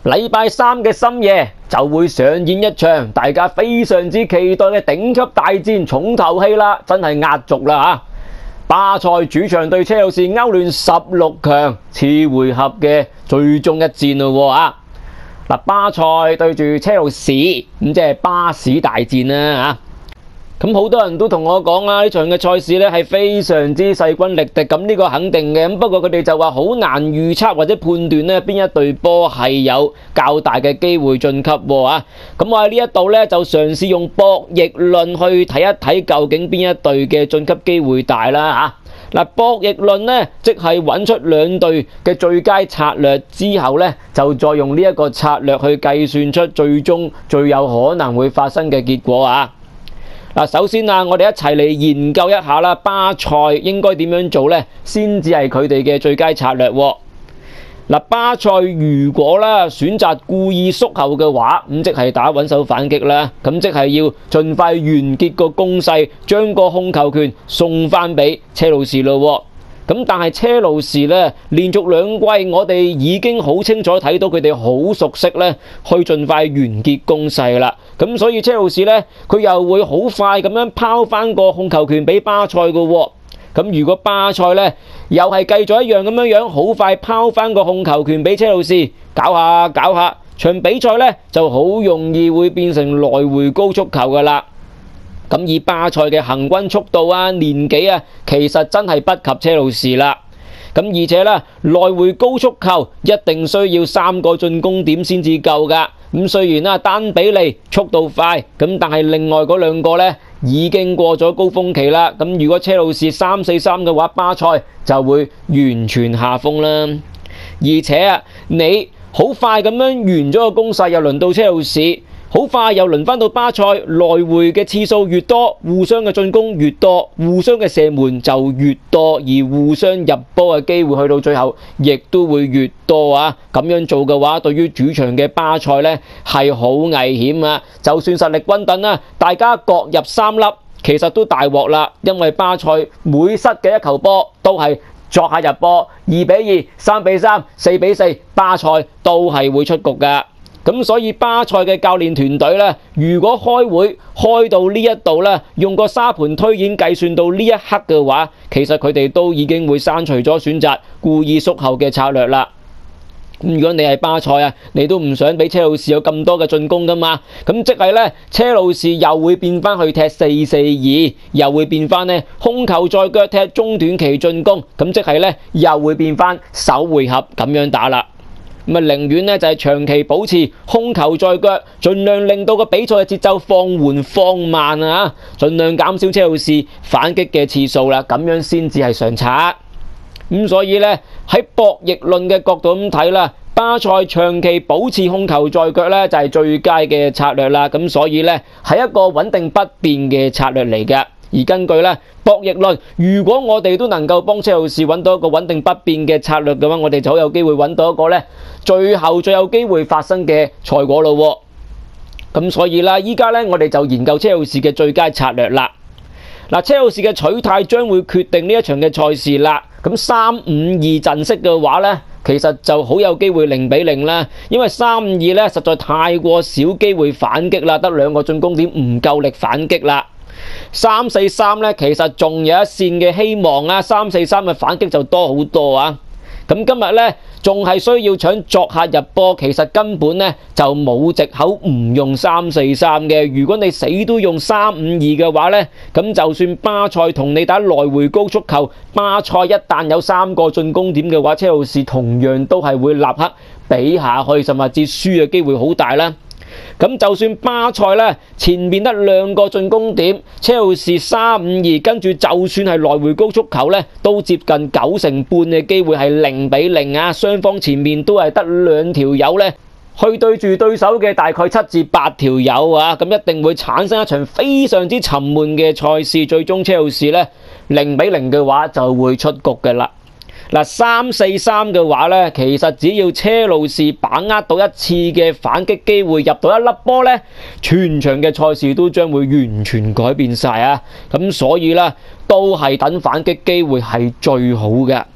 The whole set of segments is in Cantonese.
禮拜三嘅深夜就會上演一場大家非常之期待嘅頂級大戰重頭戲啦，真係壓軸啦嚇！巴塞主場對車路士歐聯16強次回合嘅最終一戰咯啊！嗱，巴塞對住車路士咁即係巴士大戰啦嚇！咁好多人都同我講啦，呢場嘅賽事咧係非常之勢均力敵，咁呢個肯定嘅。咁不過佢哋就話好難預測或者判斷咧邊一隊波係有較大嘅機會晉級啊！咁我喺呢一度咧就嘗試用博弈論去睇一睇究竟邊一隊嘅晉級機會大啦嚇。嗱，博弈論咧即係揾出兩隊嘅最佳策略之後咧，就再用呢一個策略去計算出最終最有可能會發生嘅結果啊！嗱，首先啊，我哋一齊嚟研究一下啦，巴塞應該點樣做呢？先至係佢哋嘅最佳策略喎。嗱，巴塞如果啦選擇故意縮後嘅話，咁即係打穩手反擊啦，咁即係要盡快完結個攻勢，將個控球權送翻俾車路士咯喎。咁但係車路士咧，連續兩季我哋已經好清楚睇到佢哋好熟悉咧，去盡快完結攻勢啦。咁所以車路士咧，佢又會好快咁樣拋翻個控球權俾巴塞嘅喎。咁如果巴塞咧又係繼續一樣咁樣好快拋翻個控球權俾車路士，搞下場比賽咧就好容易會變成來回高速球噶啦。咁以巴塞嘅行軍速度啊、年紀啊，其實真係不及車路士啦。咁而且咧，來回高速球一定需要3個進攻點先至夠噶。咁雖然啦，丹比利速度快，咁但係另外嗰兩個咧已經過咗高峰期啦。咁如果車路士3-4-3嘅話，巴塞就會完全下風啦。而且啊，你好快咁樣完咗個攻勢，又輪到車路士。好快又輪返到巴塞，來回嘅次數越多，互相嘅進攻越多，互相嘅射門就越多，而互相入波嘅機會去到最後亦都會越多啊！咁樣做嘅話，對於主場嘅巴塞呢係好危險啊！就算實力均等啦，大家各入3粒，其實都大鑊啦，因為巴塞每失嘅一球波都係作客入波，2-2、3-3、4-4，巴塞都係會出局㗎。咁所以巴塞嘅教練團隊咧，如果開會開到呢一度咧，用個沙盤推演計算到呢一刻嘅話，其實佢哋都已經會刪除咗選擇故意縮後嘅策略啦。咁如果你係巴塞啊，你都唔想俾車路士有咁多嘅進攻噶嘛？咁即係咧，車路士又會變翻去踢4-4-2，又會變翻咧控球在腳踢中短期進攻，咁即係咧又會變翻首回合咁樣打啦。咁啊，寧願咧就係長期保持控球在腳，盡量令到個比賽嘅節奏放緩放慢啊，盡量減少車路士反擊嘅次數啦，咁樣先至係上策。咁所以咧喺博弈論嘅角度咁睇啦，巴塞長期保持控球在腳咧就係最佳嘅策略啦。咁所以咧係一個穩定不變嘅策略嚟嘅。而根據咧博弈論，如果我哋都能夠幫車路士揾到一個穩定不變嘅策略嘅話，我哋就好有機會揾到一個咧最後最有機會發生嘅賽果咯。咁所以啦，依家咧我哋就研究車路士嘅最佳策略啦。嗱，車路士嘅取態將會決定呢一場嘅賽事啦。咁3-5-2陣式嘅話咧，其實就好有機會0-0啦，因為3-5-2咧實在太過少機會反擊啦，得2個進攻點唔夠力反擊啦。3-4-3咧，其實仲有一線嘅希望啊，3-4-3嘅反擊就多好多啊。咁今日咧仲係需要搶作客入波，其實根本咧就冇藉口唔用3-4-3嘅。如果你死都用3-5-2嘅話咧，咁就算巴塞同你打來回高速球，巴塞一旦有3個進攻點嘅話，車路士同樣都係會立刻比下去，甚至輸嘅機會好大啦。咁就算巴塞咧前面得2個進攻點，車路士3-5-2，跟住就算係來回高速球咧，都接近90%嘅機會係0-0啊！雙方前面都係得2條友咧，去對住對手嘅大概7至8條友啊，咁一定會產生一場非常之沉悶嘅賽事，最終車路士咧0-0嘅話就會出局嘅啦。嗱，3-4-3嘅話咧，其實只要車路士把握到一次嘅反擊機會，入到一粒波咧，全場嘅賽事都將會完全改變晒啊！咁所以咧，都係等反擊機會係最好嘅。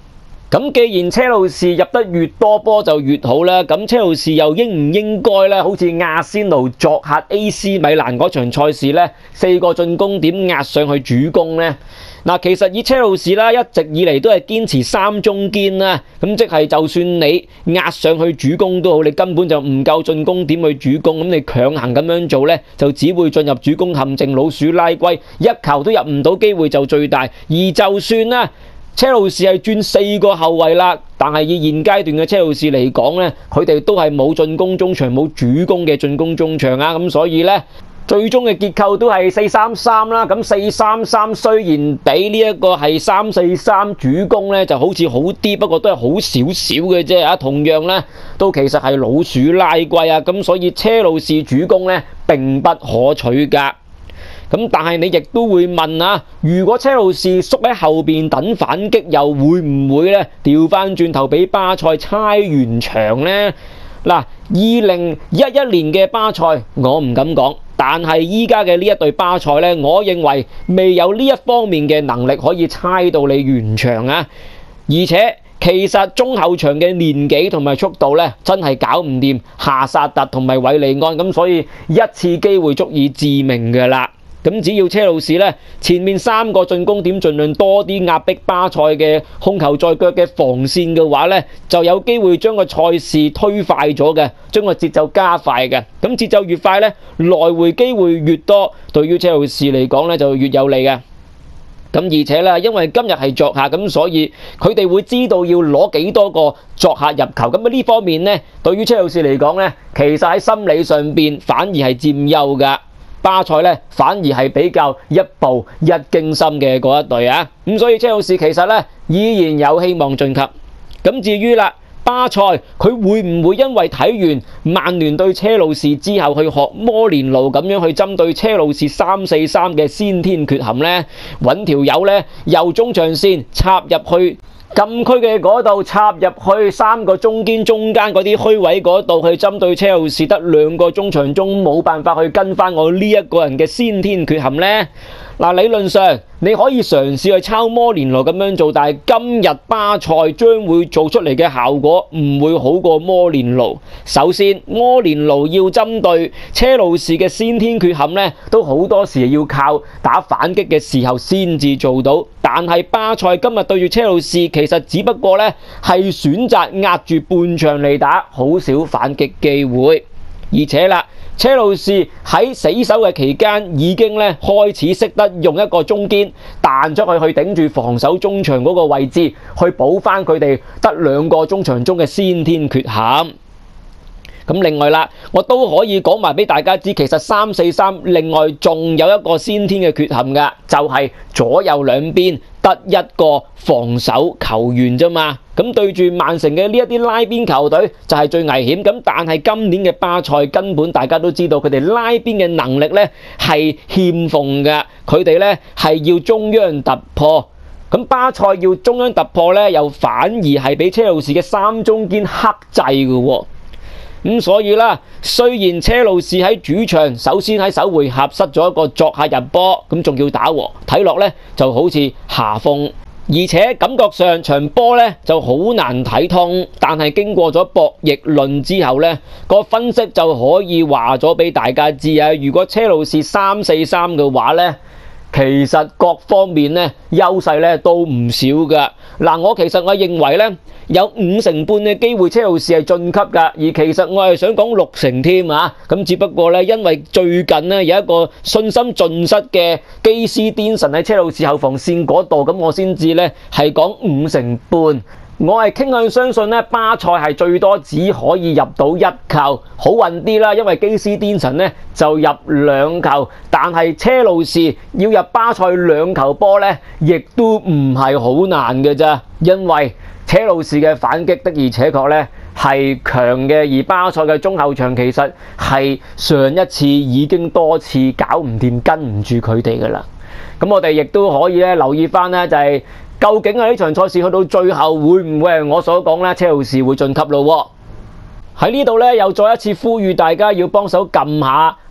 咁既然車路士入得越多波就越好啦，咁車路士又應唔應該咧，好似阿仙奴作客 AC 米蘭嗰場賽事咧，4個進攻點壓上去主攻呢？嗱，其實以車路士啦，一直以嚟都係堅持3中堅啦，咁即係就算你壓上去主攻都好，你根本就唔夠進攻點去主攻，咁你強行咁樣做呢，就只會進入主攻陷阱，老鼠拉龜，一球都入唔到，機會就最大。而就算啦，車路士係轉4個後衛啦，但係以現階段嘅車路士嚟講呢，佢哋都係冇進攻中場、冇主攻嘅進攻中場啊，咁所以呢，最終嘅結構都係4-3-3啦。咁4-3-3雖然比呢一個係3-4-3主攻呢就好似好啲，不過都係好少少嘅啫啊。同樣呢，都其實係老鼠拉龜啊，咁所以車路士主攻呢並不可取㗎。咁但係你亦都會問啊，如果車路士縮喺後邊等反擊，又會唔會呢調翻轉頭俾巴塞猜完場呢？嗱，2011年嘅巴塞我唔敢講，但係依家嘅呢一隊巴塞呢，我認為未有呢一方面嘅能力可以猜到你完場啊！而且其實中後場嘅年紀同埋速度呢，真係搞唔掂夏薩特同埋韋利安，咁所以一次機會足以致命㗎啦。咁只要車路士呢前面3個進攻點盡量多啲壓迫巴塞嘅控球在腳嘅防線嘅話呢，就有機會將個賽事推快咗嘅，將個節奏加快嘅。咁節奏越快呢，來回機會越多，對於車路士嚟講呢就越有利嘅。咁而且呢，因為今日係作客，咁所以佢哋會知道要攞幾多個作客入球。咁呢方面呢，對於車路士嚟講呢，其實喺心理上邊反而係佔優㗎。巴塞呢反而係比較一步一驚心嘅嗰一隊啊，咁所以車路士其實呢依然有希望晉級。咁至於啦，巴塞佢會唔會因為睇完曼聯對車路士之後去學摩連奴咁樣去針對車路士3-4-3嘅先天缺陷呢？揾條友呢由中場線插入去禁區嘅嗰度，插入去3個中堅中間嗰啲虛位嗰度去針對車路士得2個中場中冇辦法去跟翻我呢一個人嘅先天缺陷呢？嗱，理論上你可以嘗試去抄摩連奴咁樣做，但係今日巴塞將會做出嚟嘅效果唔會好過摩連奴。首先，摩連奴要針對車路士嘅先天缺陷呢，都好多時要靠打反擊嘅時候先至做到。但係巴塞今日對住車路士，其實只不過呢係選擇壓住半場嚟打，好少反擊機會。而且啦，車路士喺死守嘅期間已經咧開始識得用一個中堅彈出去頂住防守中場嗰個位置，去補翻佢哋得2個中場中嘅先天缺陷。咁另外啦，我都可以講埋俾大家知，其實3-4-3另外仲有一個先天嘅缺陷㗎，就係左右兩邊得一個防守球員啫嘛。咁對住曼城嘅呢一啲拉邊球隊就係最危險。咁但係今年嘅巴塞根本大家都知道，佢哋拉邊嘅能力呢係欠奉嘅，佢哋呢係要中央突破。咁巴塞要中央突破呢，又反而係俾車路士嘅3中堅克制嘅喎。咁所以啦，雖然車路士喺主場首先喺首回合失咗一個作客入波，咁仲要打和，睇落呢就好似下風，而且感覺上場波呢就好難睇通。但係經過咗博弈論之後呢，個分析就可以話咗俾大家知啊。如果車路士3-4-3嘅話呢，其實各方面呢優勢呢都唔少㗎。嗱，我認為呢有5成半嘅機會車路士係晉級㗎，而其實我係想講6成添啊。咁只不過呢，因為最近呢有一個信心盡失嘅基斯甸臣喺車路士後防線嗰度，咁我先至呢係講5成半。我係傾向相信呢，巴塞係最多只可以入到1球，好運啲啦，因為基斯甸臣呢就入2球，但係車路士要入巴塞2球波呢，亦都唔係好難嘅咋，因為車路士嘅反擊的而且確呢係強嘅，而巴塞嘅中後場其實係上一次已經多次搞唔掂，跟唔住佢哋噶啦。咁我哋亦都可以留意翻呢，就係究竟呢場賽事去到最後會唔會係我所講呢？車路士會晉級咯。喺呢度呢，又再一次呼籲大家要幫手撳下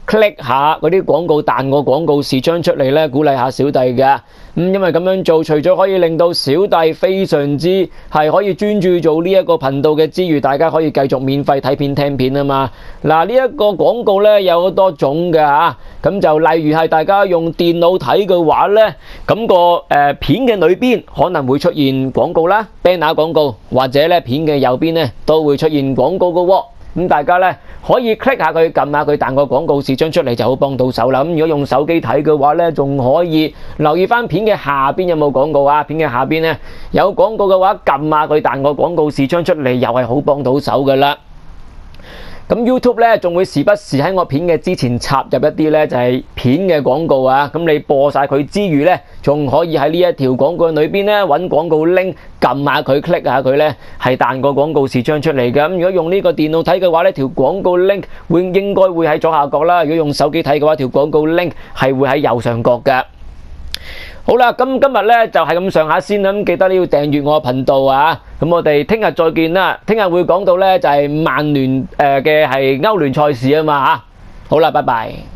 click 下嗰啲廣告彈個廣告視窗出嚟咧，鼓勵下小弟嘅。因為咁樣做，除咗可以令到小弟非常之係可以專注做呢一個頻道嘅之餘，大家可以繼續免費睇片聽片啊嘛。嗱，呢一個廣告咧有好多種嘅嚇，咁就例如係大家用電腦睇嘅話咧，咁個片嘅裏邊可能會出現廣告啦，banner 廣告，或者咧片嘅右邊咧都會出現廣告嘅喎。咁大家咧可以 click 下佢，撳下佢彈個廣告視窗出嚟就好幫到手啦。咁如果用手機睇嘅話咧，仲可以留意翻片嘅下邊有冇廣告啊？片嘅下邊咧有廣告嘅話，撳下佢彈個廣告視窗出嚟，又係好幫到手噶啦。咁 YouTube 咧仲會時不時喺我片嘅之前插入一啲咧就係片嘅廣告啊，咁你播晒佢之餘咧，仲可以喺呢一條廣告裏邊咧揾廣告 link， 撳下佢 click 下佢咧，係彈個廣告視窗出嚟嘅。咁如果用呢個電腦睇嘅話咧，條廣告 link 應該會喺左下角啦；如果用手機睇嘅話，條廣告 link 係會喺右上角嘅。好啦，咁今日咧就係咁上下先啦，咁記得你要訂閱我頻道啊！咁我哋聽日再見啦，聽日會講到咧就係曼聯嘅係歐聯賽事啊嘛嚇。好啦，拜拜。